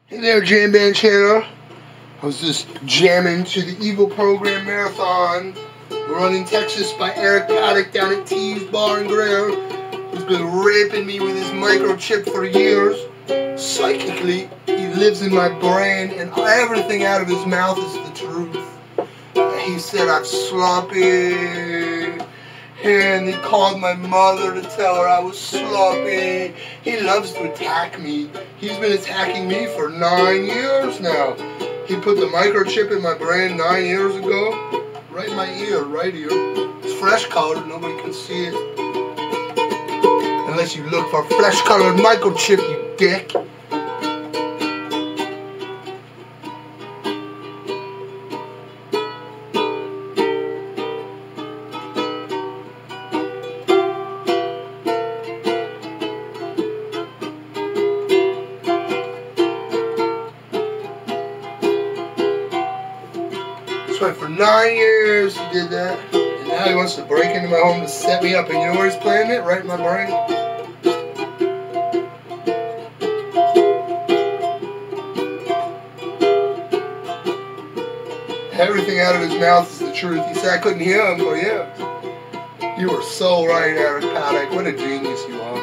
Hey there, Jam Band Channel. I was just jamming to the Evil Program Marathon run in Texas by Eric Paluk down at T's Bar and Grill. He's been raping me with his microchip for years. Psychically, he lives in my brain, and everything out of his mouth is the truth. He said I'm sloppy, and he called my mother to tell her I was sloppy. He loves to attack me. He's been attacking me for 9 years now. He put the microchip in my brain 9 years ago, right in my ear, right here. It's flesh colored, nobody can see it. Unless you look for flesh colored microchip, you dick. So for 9 years he did that, and now he wants to break into my home to set me up. And you know where he's playing it? Right in my brain. Everything out of his mouth is the truth. He said I couldn't hear him, but yeah. You were so right, Eric Paluk. What a genius you are.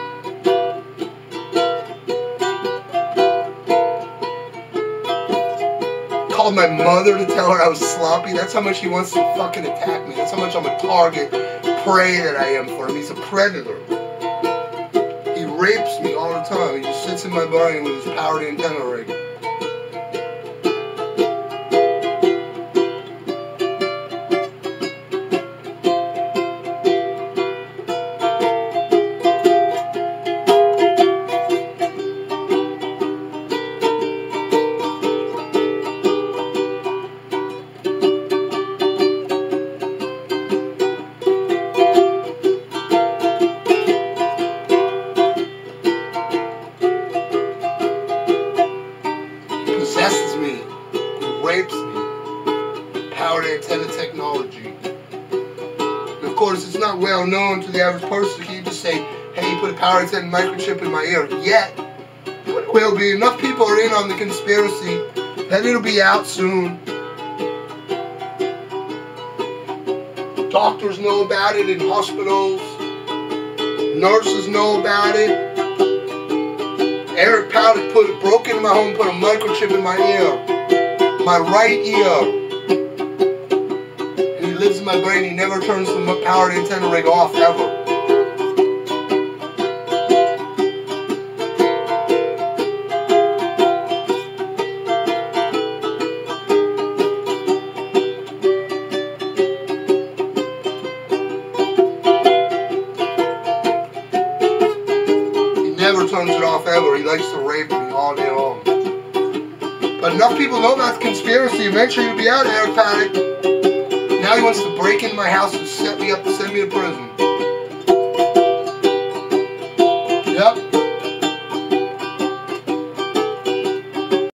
Called my mother to tell her I was sloppy. That's how much he wants to fucking attack me. That's how much I'm a target, prey that I am for him. He's a predator. He rapes me all the time. He just sits in my brain with his powered antenna rig. Possesses me, he rapes me, powered antenna technology. And of course, it's not well known to the average person. You just say, hey, you put a powered antenna microchip in my ear. Yet, it will be. Enough people are in on the conspiracy that it'll be out soon. Doctors know about it in hospitals. Nurses know about it. Eric Paluk broke into my home, put a microchip in my ear, my right ear. And he lives in my brain. He never turns the powered antenna rig off, ever. Never turns it off ever. He likes to rape me all day long. But enough people know about the conspiracy. Eventually it'll be out, Eric Paluk. Now he wants to break into my house and set me up and send me to prison.